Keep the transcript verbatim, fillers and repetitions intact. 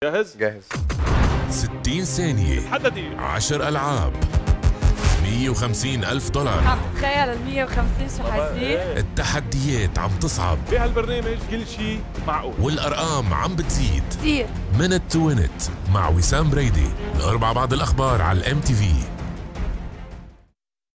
جاهز؟ جاهز. ستين ثانية، حددي. عشر ألعاب، مية وخمسين ألف دولار. تخيل ال مية وخمسين شو حيصير؟ التحديات عم تصعب بهالبرنامج كل شيء معقول، والأرقام عم بتزيد. كثير. منت تو وينت مع وسام بريدي، الأربعة بعد الأخبار على الام تي في.